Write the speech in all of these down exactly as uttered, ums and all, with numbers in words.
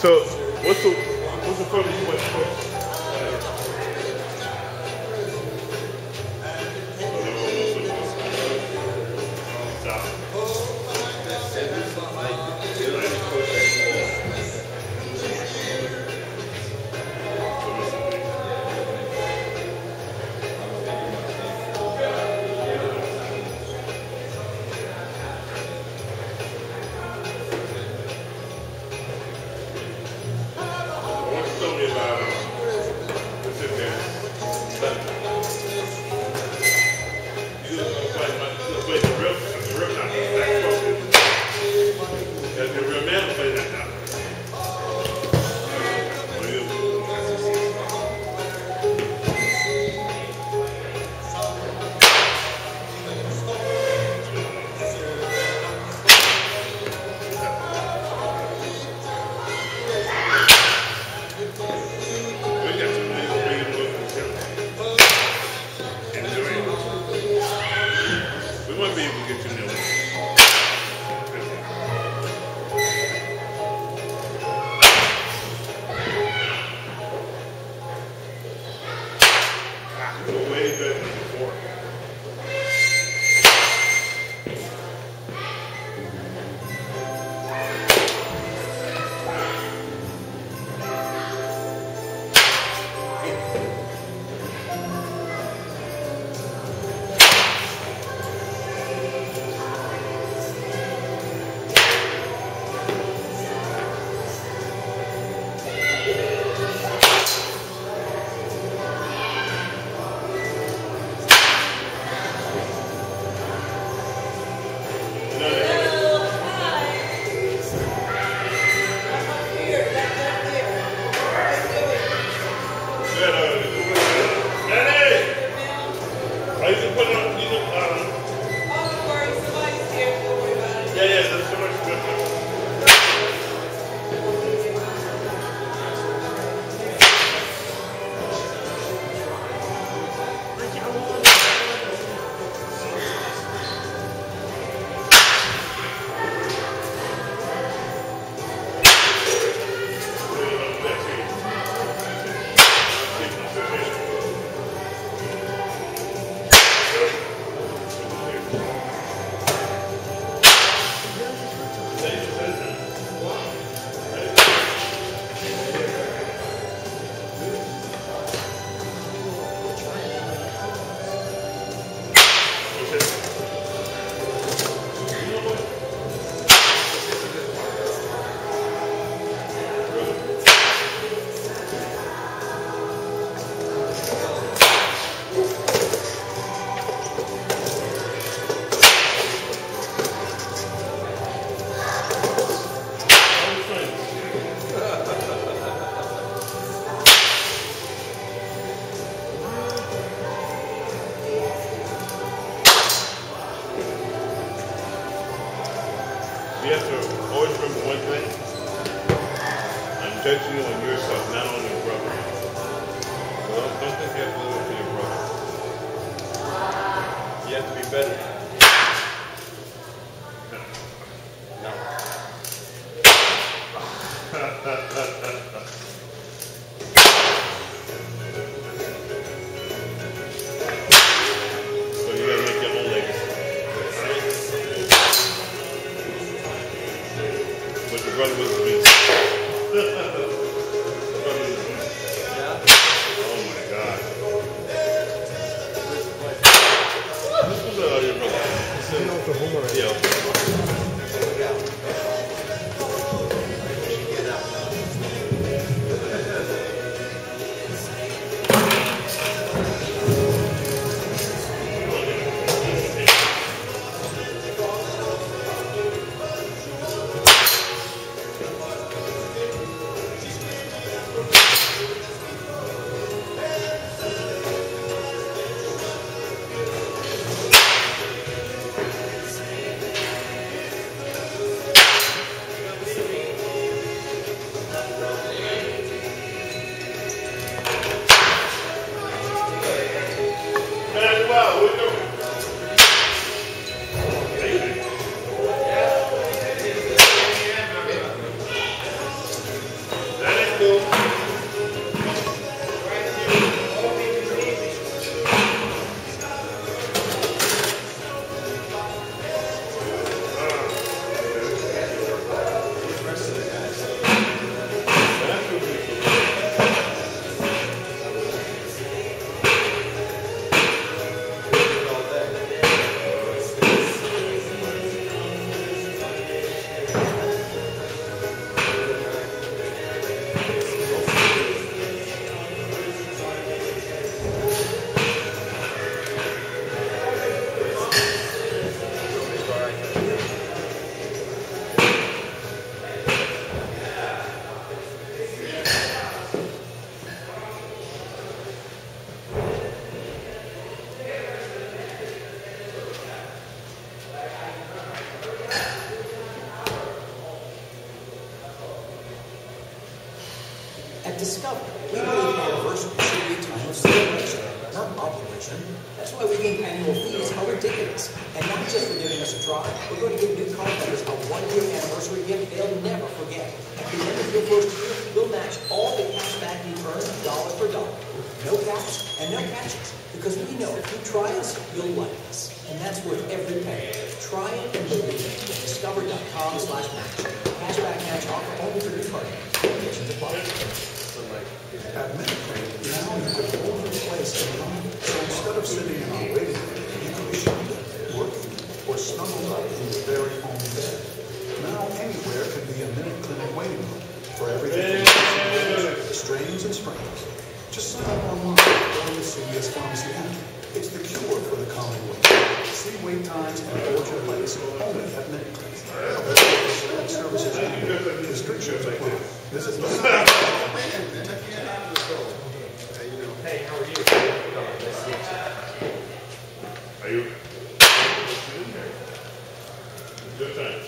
So, what's the what's the furthest you went first? You have to always remember one thing. I'm judging you on yourself, not on your brother. So don't, don't think you have to live for your brother. You have to be better. So you gotta make your own legacy. But your brother was a beast. Your brother was a beast. Yeah? Oh my God. This was uh, your brother. This is Oklahoma, right? Yeah, Oklahoma. At Discover, we believe anniversary should be a time of celebration, not obligation. That's why we think annual fees are ridiculous. And not just for giving us a try, we're going to give new card members a one-year anniversary gift they'll never forget. At the end of your first year, we'll match all the cash back you earn dollar for dollar. No caps and no catches. Because we know if you try us, you'll like us. And that's worth every penny. Try it and believe it at discover.com slash match. Cashback match offer only for new card members. Conditions apply. At Medicare, now you can hold your place in line. So instead of sitting in our waiting room, you can be shielded, working, or snuggled up in your very own bed. Now anywhere can be a Minute Clinic waiting room for everything from strains and sprains. Just sign up online or the C V S Pharmacy app. It's the cure for the common wait. See wait times and hold your place only at Minute Clinic. Services restrictions apply. Visit Hey, how are you? Are you? Good time.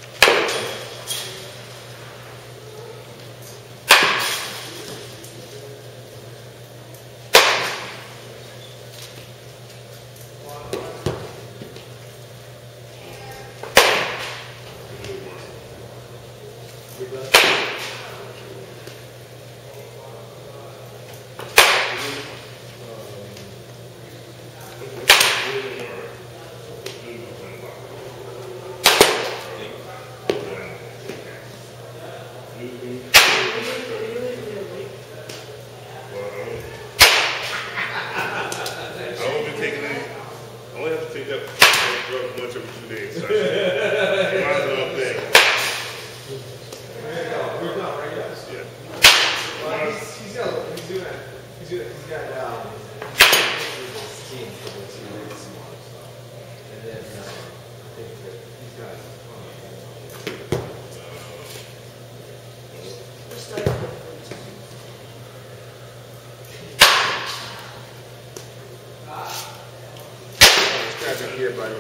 Once every two days. So I should, might as well think. There you go. We're done, right? Yes. Yeah. Well, he's, he's got, he's doing it. He's doing it. He's got, um, his team for the two weeks tomorrow, so. And then, uh, I think that he's got, let's grab your gear, buddy.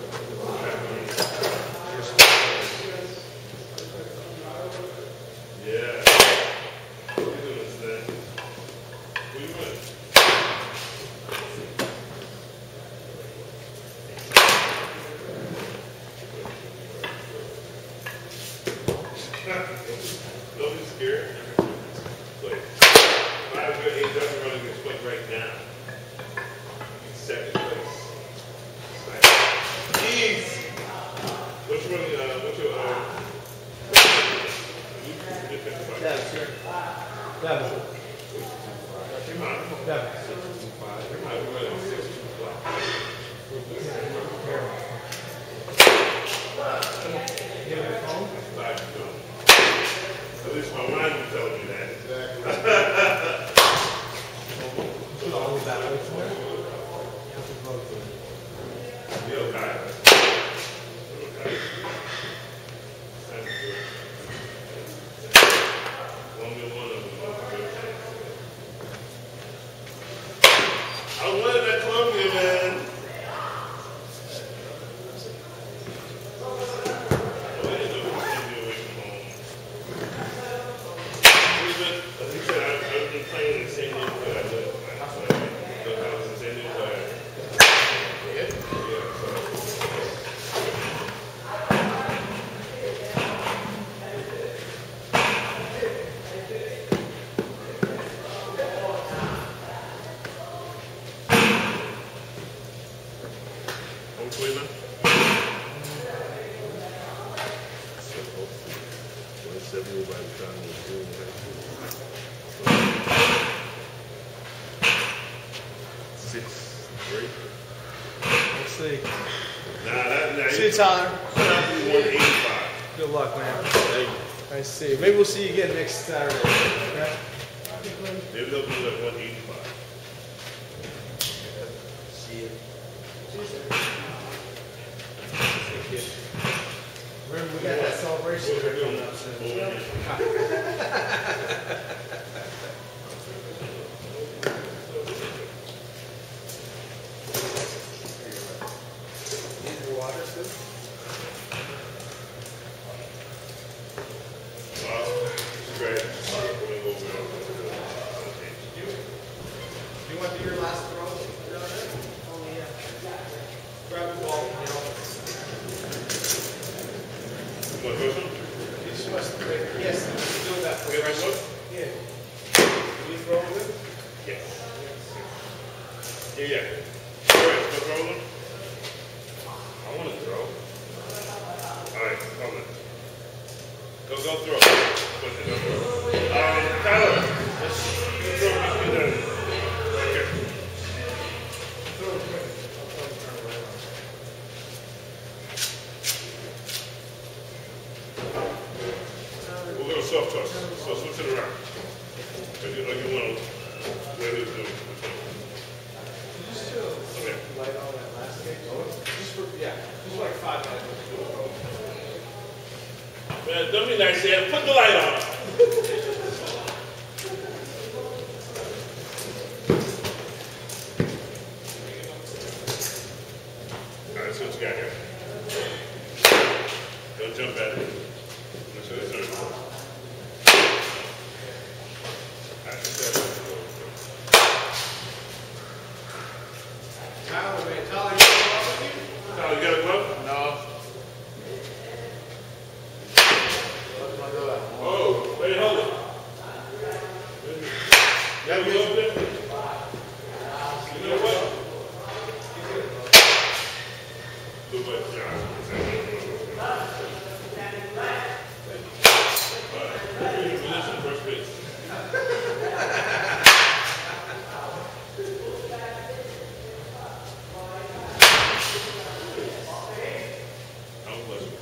Yeah. What are you doing today? What are you doing? Don't be scared. Wait. If I was your eight dozen running this quick right now, second place. Easy. What's your running, uh, what's your, uh, Yeah, sure. Yeah, sure. Come on. Yeah. I was running six two five. You have your phone? Five two. At least my mind would tell me that. Exactly. All of that way for it. You have to vote for it. Yeah, okay. Okay. That's good. Only one of them. I wanted that Columbia, man. Oh, I didn't know we could be away from home. As you said, I've, I've been playing in the same neighborhood I live. The house in the same neighborhood. Yeah? Yeah, so. everybody trying to do it. Six, three. We'll see. Nah, that, nah, See you, Tyler. one eighty-five. Good luck, man. Thank you. Nice to see you. Maybe we'll see you again next Saturday. Okay? Maybe they'll do like one eighty-five. See you. Thank you. Remember, we got that celebration coming up soon. You want to do your last throw? Oh, yeah. Grab the ball. You know. You want to go some? He just wants to break. Yes, do that for You have us. one? Yeah. Will you throw with it? Yes. Yeah, yeah. All right, go throw them. I want to throw. All right, come on. Go, go throw. Um, Tyler, let's go throw. Let's do that. Right here. Throw it quick. I'll throw it turn around. We'll go soft toss. So switch it around. Or you, or you want to, where you do. Just chill. Okay. Light on that last game. Just for, yeah, just like five minutes. Man, don't be nice here. Put the light on. All right, so what you got here? Don't jump at it. Let's do this. All right, that's it. Tyler, man, Tyler, you got a glove with you? Tyler, you got a glove? No. Oh, wait, hold it. You have a glove there? You know what? Too much, John. Position, first base. How bless you.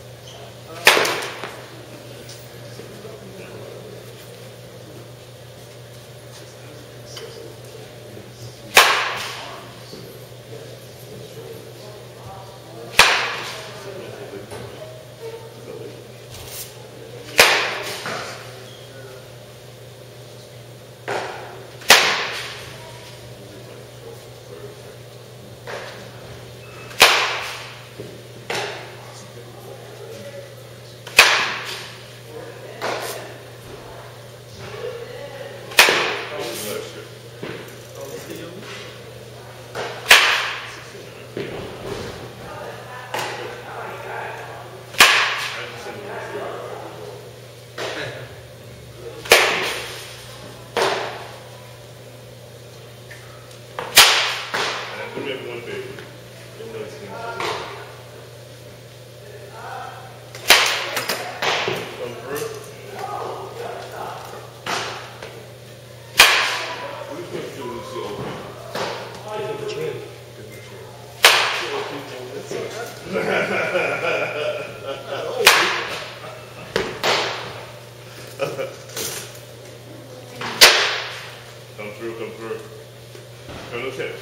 Come through, come through. Turn those hips.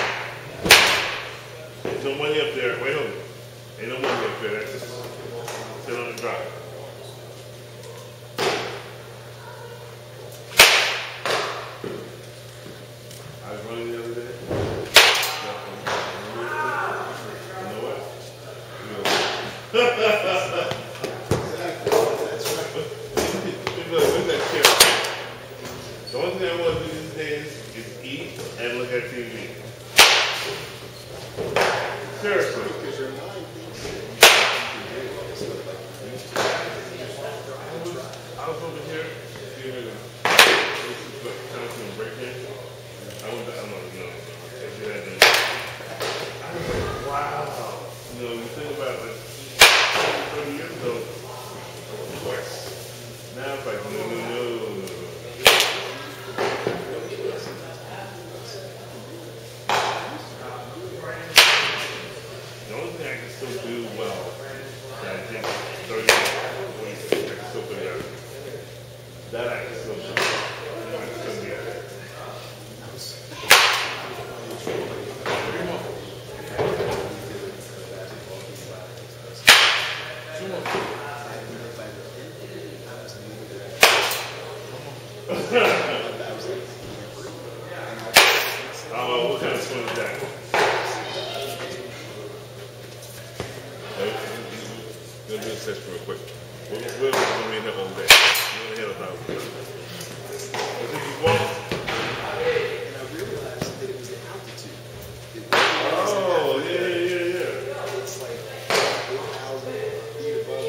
There's no money up there. Wait, hold it. Ain't no money up there. That's just sit on the drive. I was running the other day. You know what? Look at that chair. The only thing I want to do these days is eat and look at T V. Seriously. I was over here doing a break in. I went to, I don't know, if you had them. I was like, wow. You know, you think about like thirty years ago, of course. Oh, what kind of swing is that? We'll do a session real quick. We're going to be in here all day. We're going to hit a thousand. If you walk. And I realized that it was the altitude. It Oh, yeah, yeah, yeah, yeah. It's like eight thousand feet above.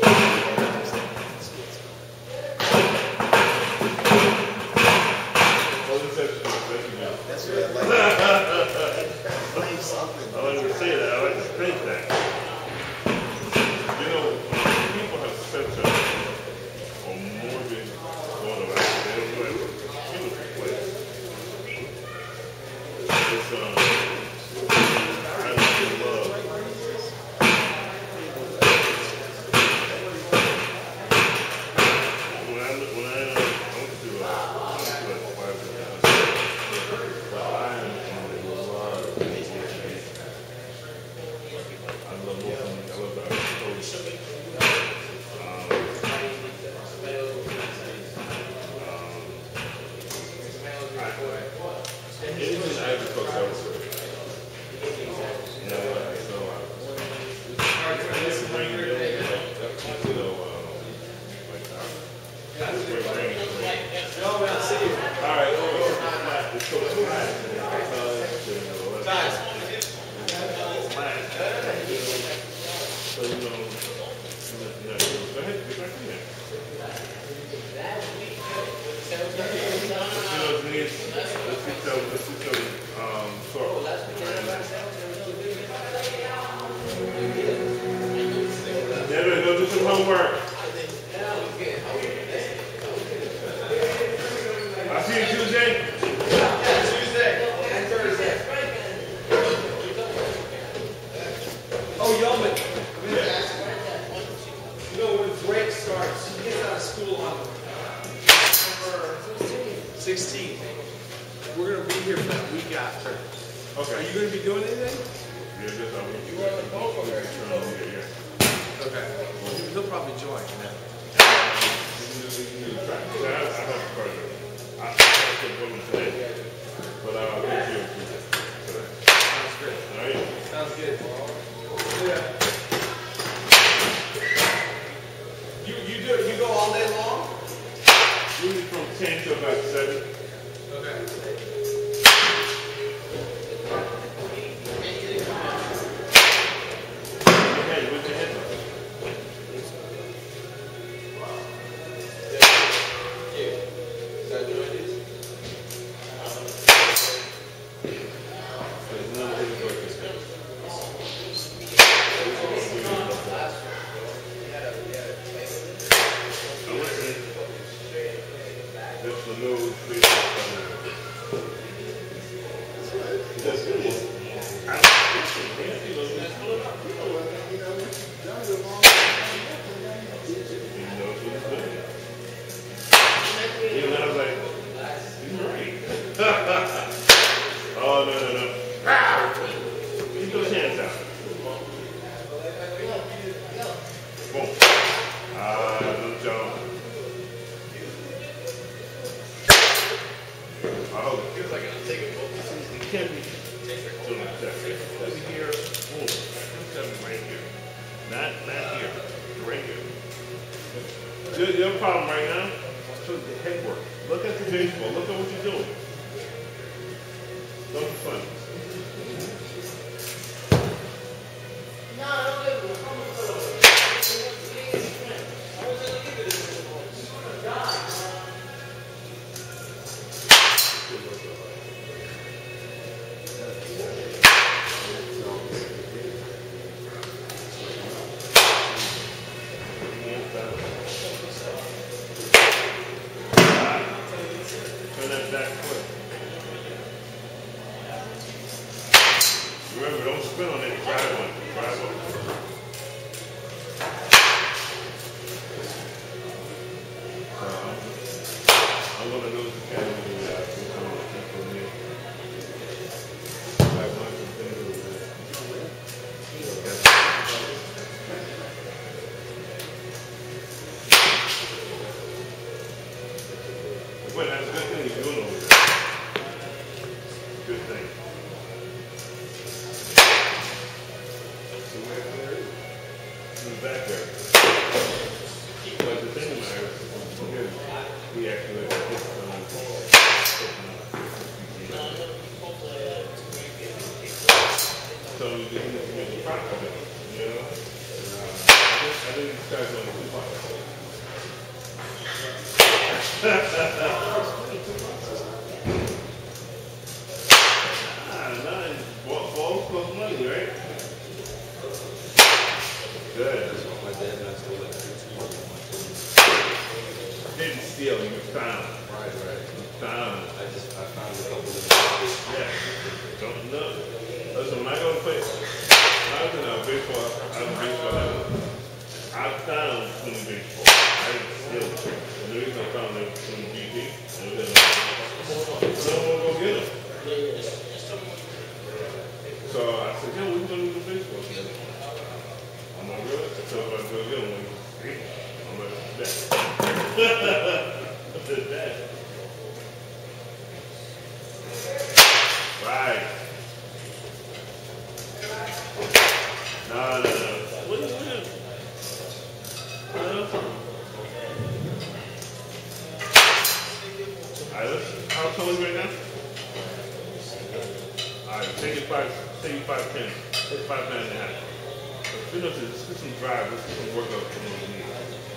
That's what I like. I like something. I like to say that. I like to think that. You know, people have such a, a morbid thought about it. They don't know it's a beautiful place. It's, um, I really love. When I, when I, uh, I went to, uh, I went to like five different but I am in love with H B H A. I love listening. I love the coach. Um, um, anything I ever coach, I was good. You know, so I used to bring it over, like, you know, um, like, uh, spring training for me. All right, it's so flat. Guys. So, you know, you know, go ahead, get back in there. You know, Denise, let's get your, let's get your, um, talk. Devin, go do some homework. I'll see you Tuesday. Tuesday and Thursday. Oh, Yeoman. You know, when break starts, he gets out of school on December sixteenth. We're going to be here for that week after. Okay. Are you going to be doing anything? Yeah, just I'll be you want to go over there? Yeah. Okay. Well, he'll probably join. Yeah. I have a partner. I have to go today, but I'll get you a today. Sounds good. All right? Sounds good. Yeah. You you do you go all day long? Usually from ten to about seven. Okay. Hey, what's your head on? There's another thing about this guy. I went in. That's the new Facebook. That's good. I don't think it's you know, that's what I'm you know what, you know, you know, it's good. You know, I was like, you're right. Oh, no, no, no. Keep those hands out. Boom. Ah, little jump. I hope. Feels like I'm taking both. It can't be. Doing that. Over here. Boom. Right here. Not, not here. Right here. You have a problem right now? Show the head work. Look at the baseball. Look at what you're doing. Don't be funny. No, I don't get it. Turn that back foot. Remember, don't spin on it. Grab one. Grab one. Um, I'm going to lose the camera. Wait, that's good. are you doing over there? Good thing. So where there is? Who's back there? But the thing about it is, we actually let this um, so you need to make the proper thing, you know? Uh, I think, I think these guys are too far. Ah, nice. Ball, balls plus money, right? Good. That's what my dad and I still like to do. Didn't steal, you found. Right, right. You found. I just, I found a couple of them. Yeah. Don't know. Listen, when I go to play, when I was in uh, baseball, I was in baseball, I found twenty baseball. I didn't steal it. And the reason I found them twenty B P, and then uh, no one will go get them. So I said, yo, we're going to do baseball. I'm like, really? So if I go get them, I'm like, that. that. Right. No, no, no. What are you doing? Alright, let's, how tall are you right now? Alright, take it five, take it five ten. Take it five nine and a half. Let's finish this. Let's get some drive. Let's get some workout from those knees.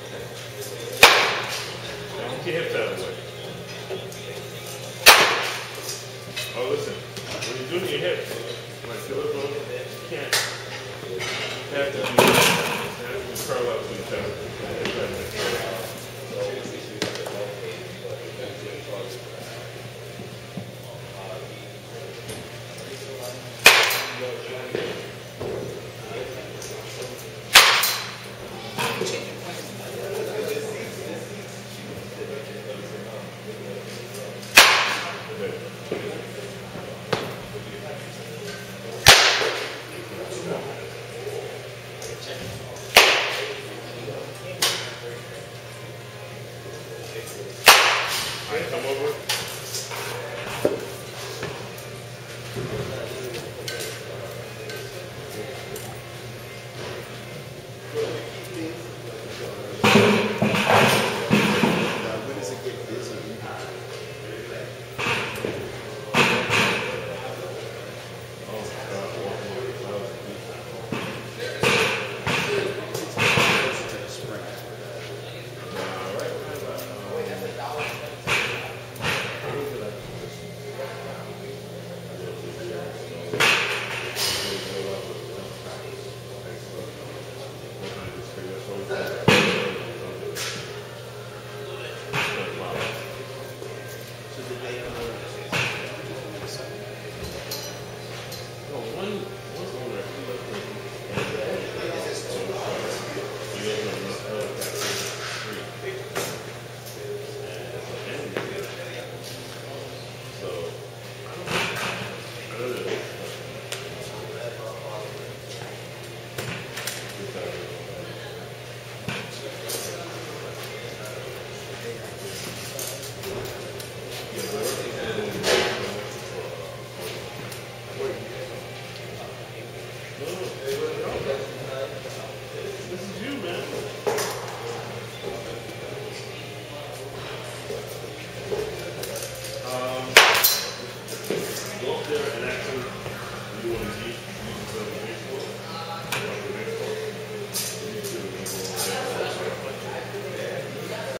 Now, keep your hips out of the way. Oh, listen. When you're doing your hips, like your hip bone, you can't have to be, have to be curl up to each other. All right, come over.